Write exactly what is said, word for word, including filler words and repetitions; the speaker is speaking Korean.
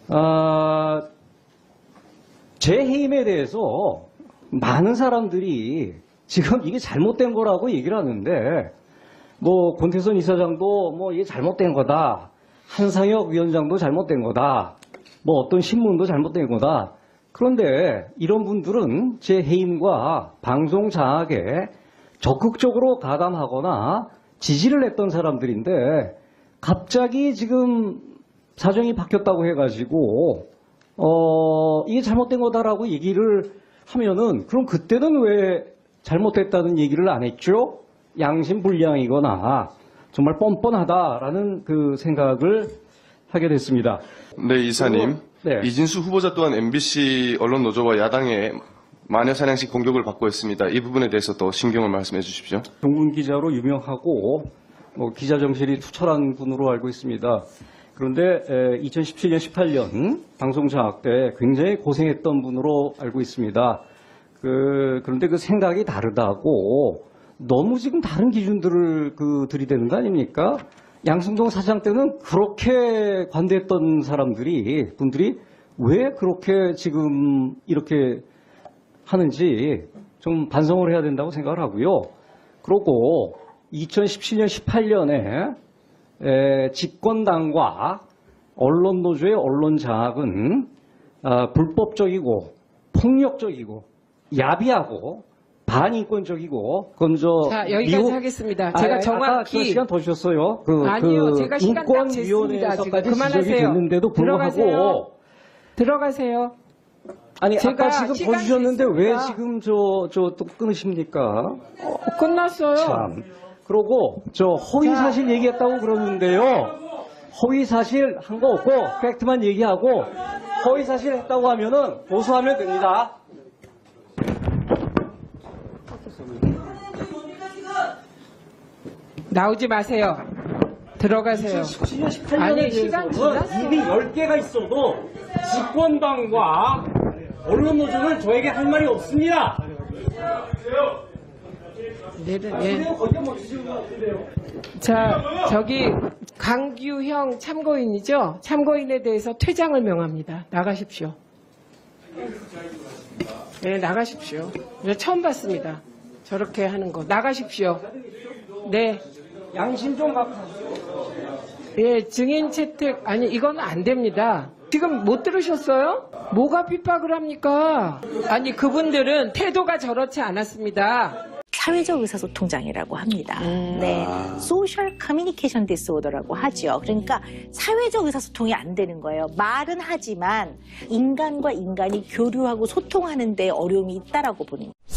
어, 제 해임에 대해서 많은 사람들이 지금 이게 잘못된 거라고 얘기를 하는데, 뭐 권태선 이사장도 뭐 이게 잘못된 거다, 한상혁 위원장도 잘못된 거다, 뭐 어떤 신문도 잘못된 거다. 그런데 이런 분들은 제 해임과 방송 장악에 적극적으로 가담하거나 지지를 했던 사람들인데, 갑자기 지금 사정이 바뀌었다고 해가지고 어 이게 잘못된 거다라고 얘기를 하면은, 그럼 그때는 왜 잘못됐다는 얘기를 안 했죠? 양심불량이거나 정말 뻔뻔하다라는 그 생각을 하게 됐습니다. 네, 이사님. 네. 이진수 후보자 또한 엠비씨 언론노조와 야당의 마녀사냥식 공격을 받고 있습니다. 이 부분에 대해서 더 신경을 말씀해 주십시오. 종군 기자로 유명하고 뭐 기자 정신이 투철한 분으로 알고 있습니다. 그런데 이천십칠 년, 십팔 년 방송 장악 때 굉장히 고생했던 분으로 알고 있습니다. 그, 그런데 그 생각이 다르다고 너무 지금 다른 기준들을 그 들이대는 거 아닙니까? 양승동 사장 때는 그렇게 관대했던 사람들이, 분들이 왜 그렇게 지금 이렇게 하는지 좀 반성을 해야 된다고 생각을 하고요. 그리고 이천십칠 년, 십팔 년에 에, 집권당과 언론노조의 언론 장악은 아, 불법적이고 폭력적이고 야비하고 반인권적이고, 그건 저 자, 여기까지 미국, 하겠습니다. 제가 아, 정확히 아까 저 시간 더 주셨어요. 그, 아니요, 그 제가 시간 딱 쟀습니다. 지금 인권위원회에서까지 지적이 그만하세요. 됐는데도 불구하고 들어가세요. 들어가세요. 아니 제가 아까 지금 더 시간 주셨는데 왜 쟀습니다. 지금 저 저 또 끊으십니까? 어, 끝났어요. 참. 그러고 저 허위 사실 얘기했다고 그러는데요. 허위 사실 한 거 없고 팩트만 얘기하고 허위 사실 했다고 하면은 고소하면 됩니다. 나오지 마세요. 들어가세요. 이천십칠 년, 십팔 년에 아니, 시간 대해서는 지났어요. 입이 열 개가 있어도 집권당과 언론노조는 저에게 할 말이 없습니다. 얘는, 얘. 거기에 멈추시는 것 같은데요. 자, 저기 강규형 참고인이죠? 참고인에 대해서 퇴장을 명합니다. 나가십시오. 네, 나가십시오. 네, 처음 봤습니다. 저렇게 하는 거. 나가십시오. 네. 양심 좀 갖고. 예, 증인 채택, 아니, 이건 안 됩니다. 지금 못 들으셨어요? 뭐가 핍박을 합니까? 아니, 그분들은 태도가 저렇지 않았습니다. 사회적 의사소통장애라고 합니다. 음. 네, 소셜 커뮤니케이션 디스오더라고 하죠. 그러니까 사회적 의사소통이 안 되는 거예요. 말은 하지만 인간과 인간이 교류하고 소통하는 데 어려움이 있다라고 보는 거예요.